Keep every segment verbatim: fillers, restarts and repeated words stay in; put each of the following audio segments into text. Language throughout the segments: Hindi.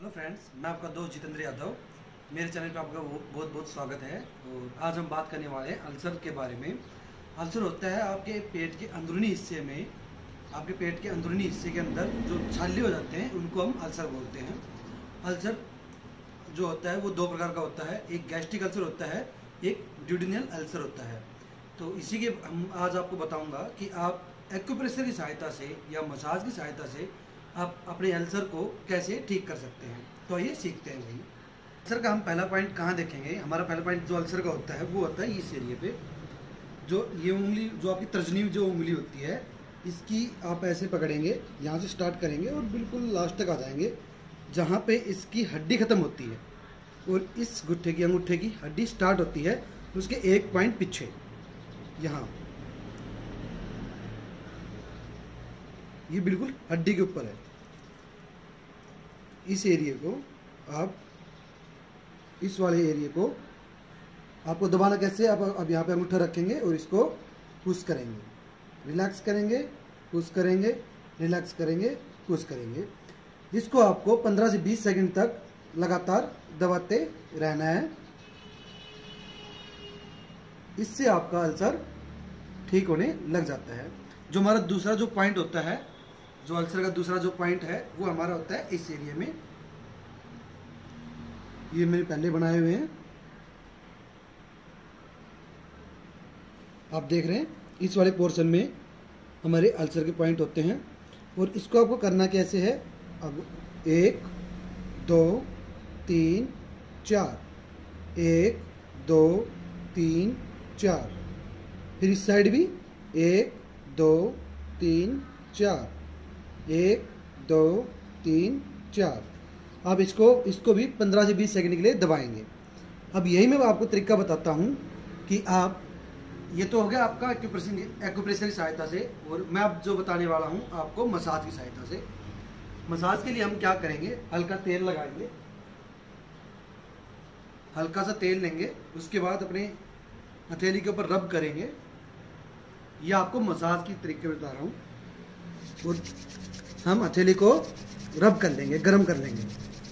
हेलो फ्रेंड्स, मैं आपका दोस्त जितेंद्र यादव। मेरे चैनल पे आपका बहुत बहुत स्वागत है। और आज हम बात करने वाले हैं अल्सर के बारे में। अल्सर होता है आपके पेट के अंदरूनी हिस्से में, आपके पेट के अंदरूनी हिस्से के अंदर जो छाले हो जाते हैं उनको हम अल्सर बोलते हैं। अल्सर जो होता है वो दो प्रकार का होता है, एक गैस्ट्रिक अल्सर होता है, एक ड्यूडेनल अल्सर होता है। तो इसी के हम आज आपको बताऊँगा कि आप एक्यूप्रेशर की सहायता से या मसाज की सहायता से आप अपने अल्सर को कैसे ठीक कर सकते हैं। तो ये सीखते हैं वही। अल्सर का हम पहला पॉइंट कहाँ देखेंगे। हमारा पहला पॉइंट जो अल्सर का होता है वो होता है इस एरिया पे, जो ये उंगली, जो आपकी तर्जनी जो उंगली होती है, इसकी आप ऐसे पकड़ेंगे, यहाँ से स्टार्ट करेंगे और बिल्कुल लास्ट तक आ जाएंगे जहाँ पे इसकी हड्डी ख़त्म होती है और इस गुट्ठे की अंगूठे की हड्डी स्टार्ट होती है, उसके एक पॉइंट पीछे यहाँ, ये बिल्कुल हड्डी के ऊपर है। इस एरिया को आप, इस वाले एरिया को आपको दबाना कैसे, आप अब यहाँ पे अंगूठा रखेंगे और इसको पुश करेंगे, रिलैक्स करेंगे, पुश करेंगे, रिलैक्स करेंगे, पुश करेंगे। इसको आपको पंद्रह से बीस सेकंड तक लगातार दबाते रहना है। इससे आपका अल्सर ठीक होने लग जाता है। जो हमारा दूसरा जो पॉइंट होता है, जो अल्सर का दूसरा जो पॉइंट है वो हमारा होता है इस एरिया में। ये मेरे पहले बनाए हुए हैं, आप देख रहे हैं। इस वाले पोर्शन में हमारे अल्सर के पॉइंट होते हैं और इसको आपको करना कैसे है। अब एक दो तीन चार, एक दो तीन चार, फिर इस साइड भी एक दो तीन चार, एक दो तीन चार। अब इसको इसको भी पंद्रह से बीस सेकंड के लिए दबाएंगे। अब यही मैं आपको तरीका बताता हूँ कि आप, ये तो हो गया आपका एक्यूप्रेशर एक्यूप्रेशर की सहायता से, और मैं अब जो बताने वाला हूँ आपको मसाज की सहायता से। मसाज के लिए हम क्या करेंगे, हल्का तेल लगाएंगे, हल्का सा तेल लेंगे, उसके बाद अपने हथेली के ऊपर रब करेंगे। ये आपको मसाज की तरीके बता रहा हूँ। और हम हथेली को रब कर लेंगे, गर्म कर लेंगे।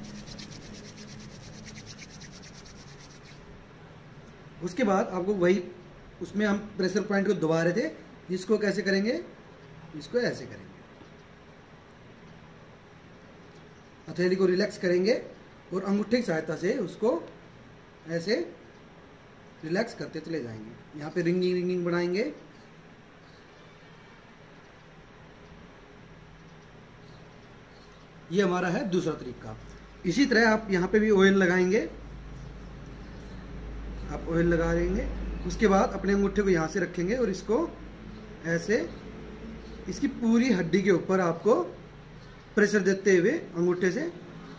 उसके बाद आपको वही, उसमें हम प्रेशर पॉइंट को दबा रहे थे, इसको कैसे करेंगे, इसको ऐसे करेंगे, हथेली को रिलैक्स करेंगे और अंगूठे की सहायता से उसको ऐसे रिलैक्स करते चले जाएंगे। यहाँ पे रिंगिंग रिंगिंग बनाएंगे। ये हमारा है दूसरा तरीका। इसी तरह आप यहाँ पे भी ऑयल लगाएंगे, आप ऑयल लगा लेंगे। उसके बाद अपने अंगूठे को यहाँ से रखेंगे और इसको ऐसे इसकी पूरी हड्डी के ऊपर आपको प्रेशर देते हुए अंगूठे से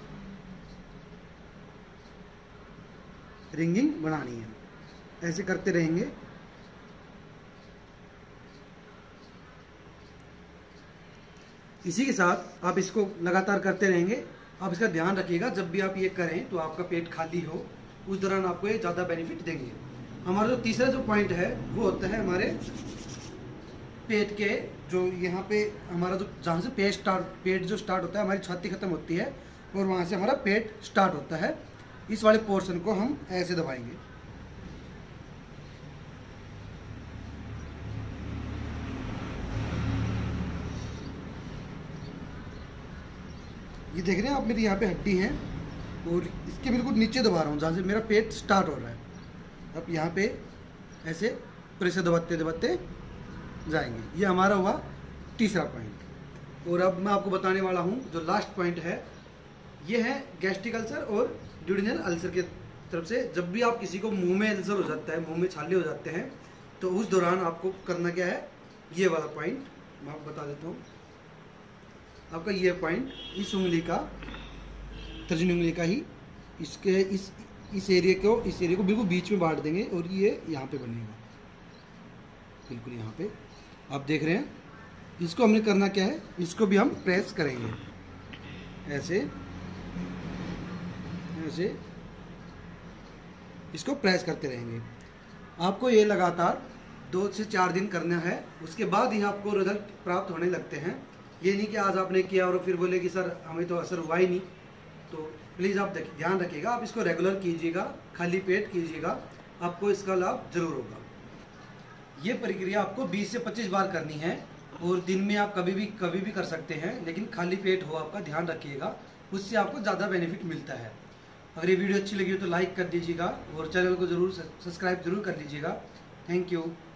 रिंगिंग बनानी है। ऐसे करते रहेंगे। इसी के साथ आप इसको लगातार करते रहेंगे। आप इसका ध्यान रखिएगा, जब भी आप ये करें तो आपका पेट खाली हो, उस दौरान आपको ये ज़्यादा बेनिफिट देंगे। हमारा जो तीसरा जो पॉइंट है वो होता है हमारे पेट के, जो यहाँ पे हमारा जो, जहाँ से पेट स्टार्ट पेट जो स्टार्ट होता है, हमारी छाती खत्म होती है और वहाँ से हमारा पेट स्टार्ट होता है। इस वाले पोर्शन को हम ऐसे दबाएंगे। ये देख रहे हैं आप, मेरी यहाँ पे हड्डी है और इसके बिल्कुल नीचे दबा रहा हूँ जहाँ से मेरा पेट स्टार्ट हो रहा है। अब यहाँ पे ऐसे प्रेशर दबाते दबाते जाएंगे। ये हमारा हुआ तीसरा पॉइंट। और अब मैं आपको बताने वाला हूँ जो लास्ट पॉइंट है, ये है गैस्ट्रिक अल्सर और ड्यूडेनल अल्सर के तरफ से। जब भी आप किसी को मुंह में अल्सर हो जाता है, मुंह में छाले हो जाते हैं, तो उस दौरान आपको करना क्या है, ये वाला पॉइंट मैं आपको बता देता हूँ। आपका ये पॉइंट इस उंगली का, तर्जनी उंगली का ही, इसके इस इस एरिया को इस एरिया को बिल्कुल बीच में बांट देंगे और ये यहाँ पे बनेगा, बिल्कुल यहाँ पे आप देख रहे हैं। इसको हमने करना क्या है, इसको भी हम प्रेस करेंगे ऐसे ऐसे, इसको प्रेस करते रहेंगे। आपको ये लगातार दो से चार दिन करना है। उसके बाद ही आपको रिजल्ट प्राप्त होने लगते हैं। ये नहीं कि आज आपने किया और फिर बोले कि सर हमें तो असर हुआ ही नहीं। तो प्लीज़ आप ध्यान रखिएगा, आप इसको रेगुलर कीजिएगा, खाली पेट कीजिएगा, आपको इसका लाभ जरूर होगा। ये प्रक्रिया आपको बीस से पच्चीस बार करनी है और दिन में आप कभी भी कभी भी कर सकते हैं, लेकिन खाली पेट हो आपका, ध्यान रखिएगा, उससे आपको ज़्यादा बेनिफिट मिलता है। अगर ये वीडियो अच्छी लगी हो तो लाइक कर दीजिएगा और चैनल को जरूर सब्सक्राइब जरूर कर लीजिएगा। Thank you.